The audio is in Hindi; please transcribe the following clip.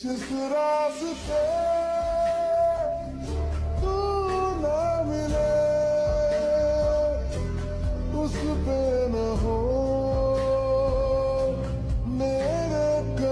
जिस रास्ते तू ना मिले उस पे न हो